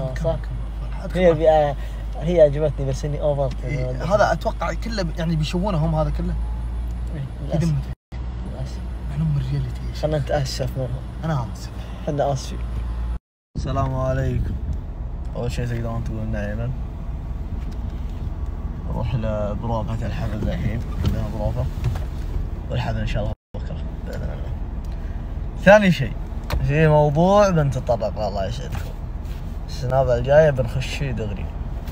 صح. هي عجبتني بس اني اوفر. هذا اتوقع كله يعني بيشوونه هذا كله. للاسف. احنا من الرياليتي. خلنا نتاسف منهم. انا اسف. احنا اسفين. السلام عليكم. اول شيء تقدرون تقولون دائما نروح لبروفة الحفل الحين، عندنا بروفة والحفل ان شاء الله بكره باذن الله. ثاني شيء في موضوع بنتطرق له الله يسعدكم. السنابة الجاية بنخش فيه دغري.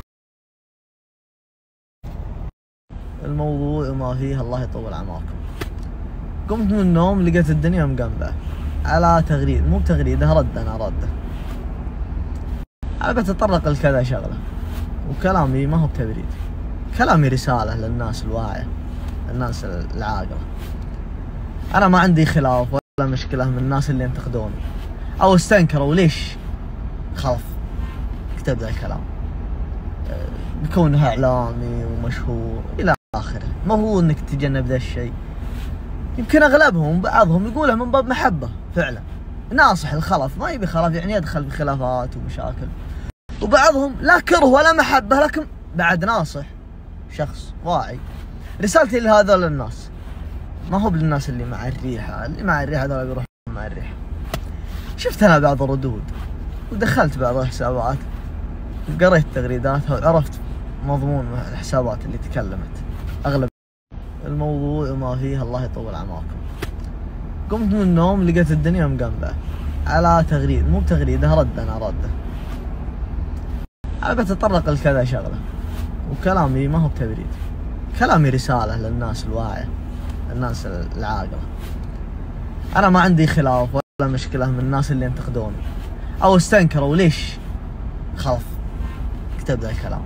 الموضوع ما فيه الله يطول عمركم. قمت من النوم لقيت الدنيا مقنبة على تغريد، مو بتغريده، رده. أنا بتطرق لكذا شغلة، وكلامي ما هو بتبريد، كلامي رسالة للناس الواعية، الناس العاقلة. أنا ما عندي خلاف ولا مشكلة من الناس اللي ينتقدوني أو استنكروا ليش خلف كتب ذا الكلام بكونه إعلامي ومشهور إلى آخره. المفروض إنك تتجنب ذا الشيء. يمكن أغلبهم بعضهم يقولها من باب محبة فعلا، ناصح الخلف، ما يبي خلف يعني يدخل في خلافات ومشاكل. وبعضهم لا كره ولا محبة لكن بعد ناصح، شخص واعي. رسالتي لهذول الناس ما هو بالناس اللي مع الريحة، اللي مع الريحة هذول بيروحون مع الريحة. شفت أنا بعض الردود ودخلت بعض الحسابات وقريت تغريداتها وعرفت مضمون الحسابات اللي تكلمت أغلب. الموضوع ما فيه الله يطول عمركم. قمت من النوم لقيت الدنيا مقنبة على تغريد، مو بتغريده، رده. أنا بتطرق لكذا شغلة، وكلامي ما هو بتبريد، كلامي رسالة للناس الواعية، الناس العاقلة. أنا ما عندي خلاف ولا مشكلة من الناس اللي ينتقدوني أو استنكروا ليش خلف كتب ذا الكلام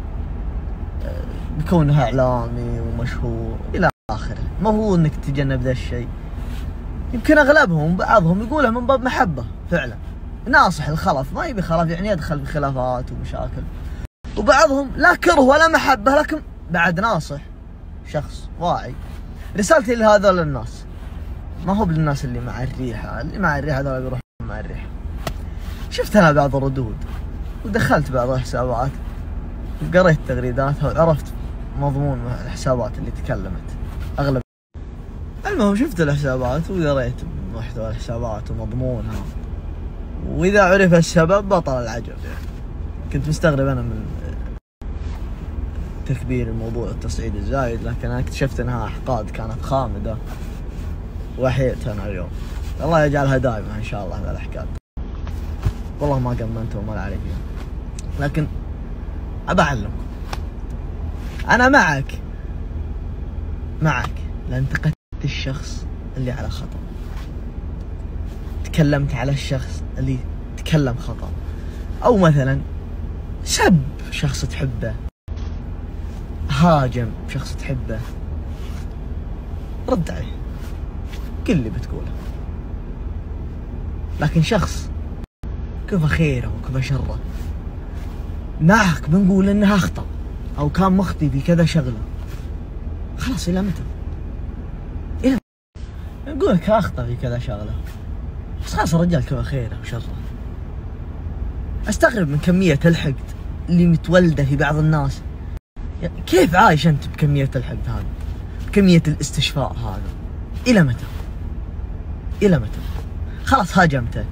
بكونه إعلامي ومشهور إلى آخره. المفروض إنك تتجنب ذا الشيء. يمكن أغلبهم بعضهم يقولها من باب محبة فعلا، ناصح الخلف، ما يبي خلف يعني يدخل في خلافات ومشاكل. وبعضهم لا كره ولا محبة لكن بعد ناصح، شخص واعي. رسالتي لهذول الناس ما هو بالناس اللي مع الريحة، اللي مع الريحة هذول بيروحون مع الريحة. شفت أنا بعض الردود ودخلت بعض الحسابات وقريت تغريداتها وعرفت مضمون الحسابات اللي تكلمت أغلب. المهم شفت الحسابات وقريت محتوى الحسابات ومضمونها، وإذا عرف السبب بطل العجب. يعني كنت مستغرب أنا من تكبير الموضوع والتصعيد الزايد، لكن أنا اكتشفت أنها أحقاد كانت خامدة وحيت أنا اليوم. الله يجعلها دائما إن شاء الله هذا الأحقاد. والله ما قمنت وما علي فيها، لكن أبى أعلمكم أنا معك لأن انتقدت الشخص اللي على خطأ، تكلمت على الشخص اللي تكلم خطأ، أو مثلا سب شخص تحبه، هاجم شخص تحبه، رد عليه، قل اللي بتقوله. لكن شخص كفى خيره وكفى شره معك بنقول انها اخطأ او كان مخطي في كذا شغله، خلاص الى متى؟ نقول لك اخطأ في كذا شغله بس خلاص الرجال كفى خيره وشره. استغرب من كميه الحقد اللي متولده في بعض الناس. كيف عايش انت بكميه الحقد هذا، بكميه الاستشفاء هذا؟ الى متى؟ الى متى؟ خلاص هاجمته،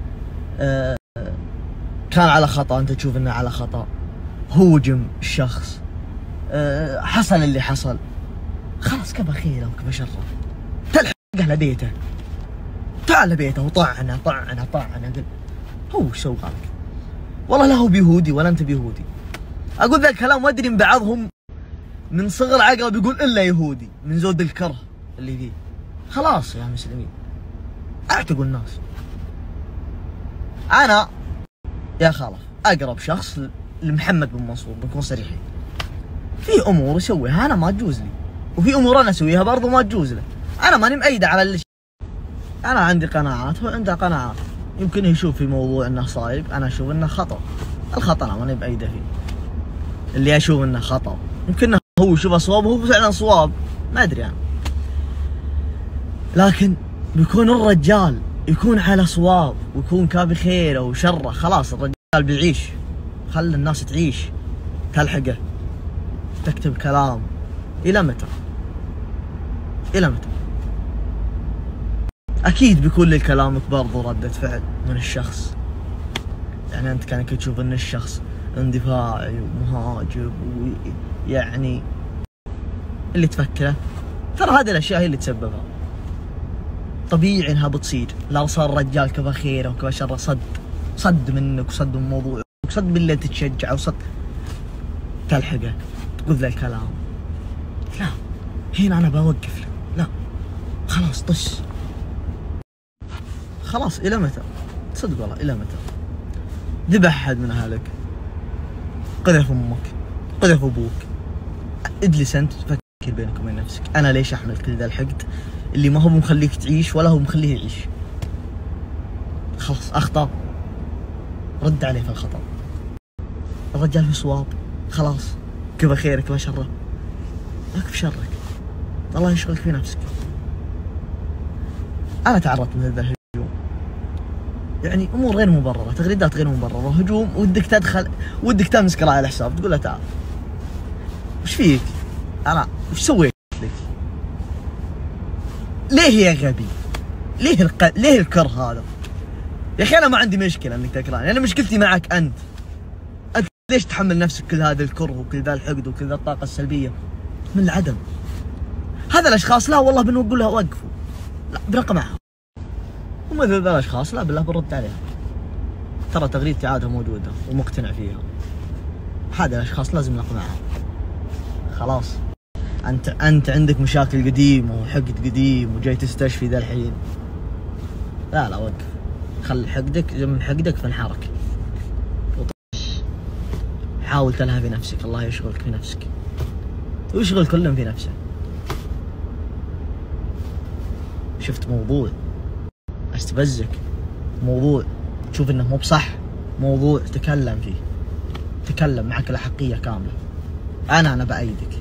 كان على خطأ، انت تشوف انه على خطأ، هوجم الشخص، حصل اللي حصل، خلاص كفى خيره وكفى شره. تلحقه لبيته، تعال لبيته وطعنه. هو وش سوى لك؟ والله لا هو بيهودي ولا انت بيهودي. اقول ذا الكلام وادري من بعضهم من صغر عقله بيقول الا يهودي من زود الكره اللي فيه. خلاص يا مسلمين اعتقوا الناس. انا يا خالف اقرب شخص لمحمد بن منصور، بنكون صريحين. في امور يسويها انا ما تجوز لي، وفي امور انا اسويها برضو ما تجوز له. انا ماني مأيده على اللي انا عندي قناعات هو عنده قناعات. يمكن يشوف في موضوع انه صايب، انا اشوف انه خطأ. الخطأ انا ماني مأيده فيه. اللي اشوف انه خطأ يمكن هو يشوفه صواب وهو فعلا صواب، ما ادري يعني. لكن بيكون الرجال يكون على صواب ويكون كافي خيره وشره، خلاص الرجال بيعيش خلي الناس تعيش، تلحقه، تكتب كلام. إلى متى؟ إلى متى؟ أكيد بيكون لكلامك برضو ردة فعل من الشخص. يعني أنت كانك تشوف إن الشخص اندفاعي ومهاجم ويعني اللي تفكره، ترى هذه الأشياء هي اللي تسببها. طبيعي إنها بتصير. لو صار رجال كفى خيره وكفى شره، صد منك وصد من موضوعك وصد من اللي تتشجع وصد تلحقه تقول ذا الكلام. لا، هنا أنا بوقف له. لا خلاص طش. خلاص إلى متى؟ صدق والله إلى متى؟ ذبح أحد من أهلك، قذف أمك، قذف أبوك، اجلس أنت فكر بينك وبين نفسك، أنا ليش أحمل كل ذا الحقد اللي ما هو مخليك تعيش ولا هو مخليه يعيش؟ خلاص أخطأ، رد عليه في الخطأ. الرجال في صواب، خلاص كفى خيرك كفى شره، اكف شرك، الله يشغلك في نفسك. أنا تعرضت من هذا الهجوم، يعني أمور غير مبررة، تغريدات غير مبررة، هجوم، ودك تدخل، ودك تمسك على الحساب تقول له تعال وش فيك؟ أنا وش سويت لك؟ ليه يا غبي؟ ليه الكره هذا؟ يا أخي أنا ما عندي مشكلة إنك تكرهني، أنا مشكلتي معك أنت ليش تحمل نفسك كل هذا الكره وكل ذا الحقد وكل ذا الطاقة السلبية من العدم؟ هذا الأشخاص لا والله بنقول لها وقفوا، لا بنقى معها. ومثل ذا الأشخاص لا بالله بنرد عليها. ترى تغريدتي عادة موجودة ومقتنع فيها. هذا الأشخاص لازم نقى معها. خلاص أنت عندك مشاكل قديمة وحقد قديم وجاي تستشفي ذا الحين. لا وقف، خلي حقدك جنب حقدك في نحارك. حاول تلهى في نفسك، الله يشغلك في نفسك ويشغل كلهم في نفسه. شفت موضوع استفزك، موضوع تشوف انه مو بصح، موضوع تكلم فيه، تكلم معك الأحقية كاملة. أنا بأيدك،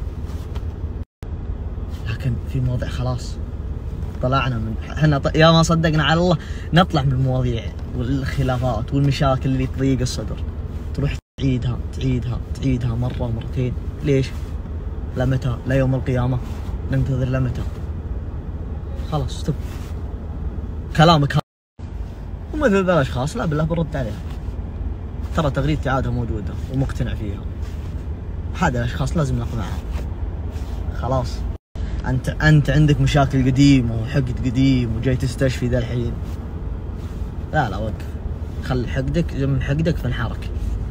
لكن في مواضيع خلاص طلعنا من احنا يا ما صدقنا على الله نطلع من المواضيع والخلافات والمشاكل اللي تضيق الصدر، تروح تعيدها مرة ومرتين. ليش؟ لمتى؟ ليوم القيامة؟ ننتظر لمتى؟ خلاص استب كلامك هذا. ومثل ذا الأشخاص لا بالله برد عليها. ترى تغريدتي عادة موجودة ومقتنع فيها. هذا الأشخاص لازم نقى معها. خلاص أنت عندك مشاكل قديمة وحقد قديم وجاي تستشفي ذا الحين. لا وقف، خلي حقدك جنب حقدك في نحارك.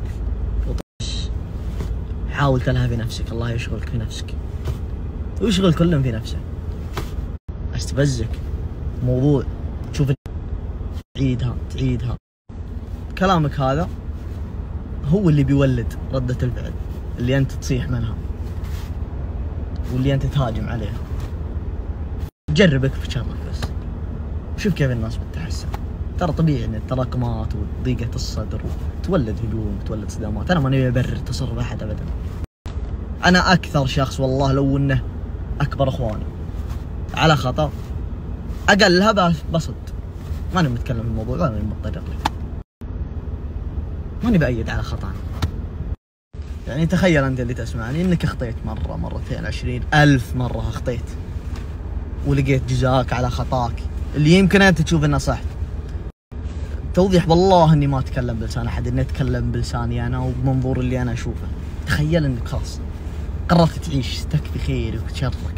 حاول تلهى في نفسك، الله يشغلك في نفسك ويشغل كلهم في نفسه. استفزك موضوع تشوف تعيدها كلامك هذا هو اللي بيولد ردة الفعل اللي أنت تصيح منها واللي أنت تهاجم عليها. جربك في شرك بس وشوف كيف الناس بتتحسن. ترى طبيعي ان التراكمات وضيقة الصدر تولد هجوم، تولد صدامات. انا ماني ابرر تصرف احد ابدا. انا اكثر شخص والله لو انه اكبر اخواني على خطأ اقلها بصد، ماني متكلم في الموضوع ولا متطرق له، ماني بايد على خطأ. يعني تخيل انت اللي تسمعني انك اخطيت مرة مرتين 20,000 مرة اخطيت ولقيت جزاك على خطاك اللي يمكن انت تشوف انه صح. توضيح والله اني ما اتكلم بلسان احد، اني اتكلم بلساني انا وبمنظور اللي انا اشوفه. تخيل انك خلاص قررت تعيش تكفي خيرك وشرك،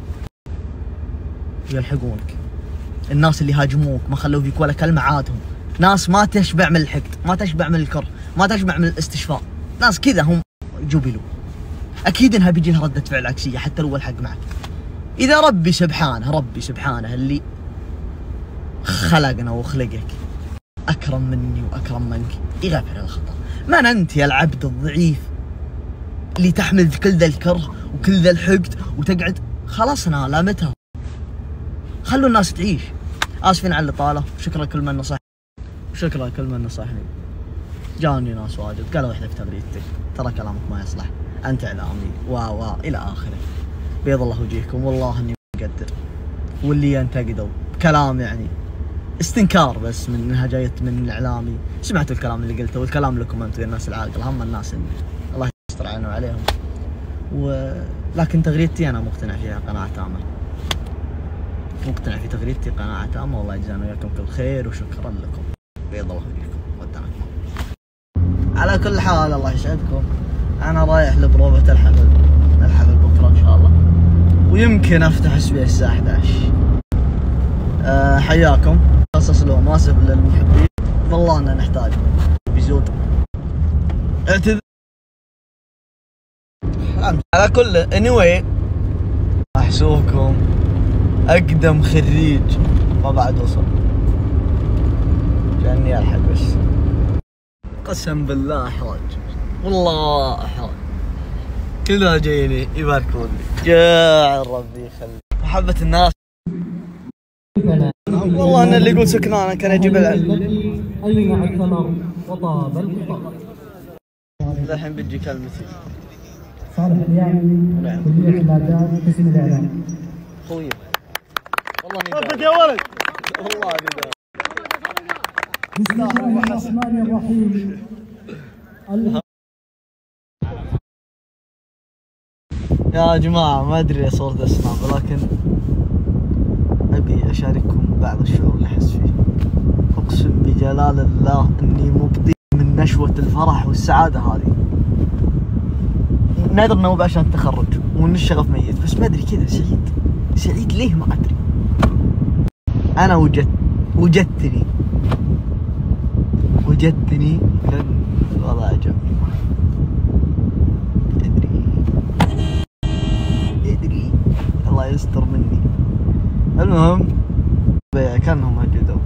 يلحقونك الناس اللي هاجموك ما خلوا فيك ولا كلمة، عادهم ناس ما تشبع من الحقد، ما تشبع من الكره، ما تشبع من الاستشفاء، ناس كذا هم جبلوا. اكيد انها بيجي لها ردة فعل عكسية حتى لو الحق معك. اذا ربي سبحانه اللي خلقنا وخلقك اكرم مني واكرم منك يغفر الخطأ، من انت يا العبد الضعيف اللي تحمل كل ذا الكره وكل ذا الحقد وتقعد؟ خلصنا لا متى؟ خلوا الناس تعيش. اسفين على الاطاله، شكرا كل من نصح، وشكرا كل من نصحني. جاني ناس واجد قالوا احذف تغريدتك، ترى كلامك ما يصلح، انت اعلامي الى اخره. بيض الله وجهكم، والله اني مقدر واللي ينتقدوا كلام يعني استنكار بس من انها جايت من اعلامي. سمعتوا الكلام اللي قلته والكلام لكم انتم يا الناس العاقله، هم الناس اللي الله يستر علينا وعليهم. لكن تغريدتي انا مقتنع فيها قناعه تامه. مقتنع في تغريدتي قناعه تامه، والله يجزانا وياكم كل خير وشكرا لكم. بيض الله فيكم ودعكم. على كل حال الله يسعدكم. انا رايح لبروفة الحفل بكره ان شاء الله، ويمكن افتح اسبوع الساعه 11. حياكم. خصص لهم اسف للمحبين، والله اننا نحتاج بيزود. اعتذر على كل anyway. احسوكم اقدم خريج ما بعد وصل، جاني الحق بس. قسم بالله احرج، والله احرج. كلها جايني يباركون لي. يا ربي يخليك محبة الناس. والله انا اللي يقول سكنانه كان يجيب العلم. أينع الثمر وطاب القطر. الحين بتجي كلمتي. صالح اليامي، كلية الآداب، قسم الإعلام. خويا والله اني يا ولد، والله اني بسم الله الرحمن الرحيم. يا جماعة ما ادري صورة السناب، ولكن ابي اشارككم بعض الشعور اللي احس فيه. اقسم بجلال الله اني مبطي من نشوة الفرح والسعادة هذه. نادر انه عشان التخرج وان الشغف ميت، بس ما ادري كذا سعيد ليه ما ادري. انا وجدتني لن الوضع جميل. ادري الله يستر مني. المهم كانهم هجدوا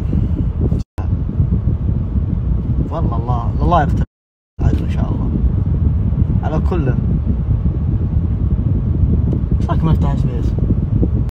والله الله يقتل عدل ان شاء الله. على كل رايكم افتح سبيس.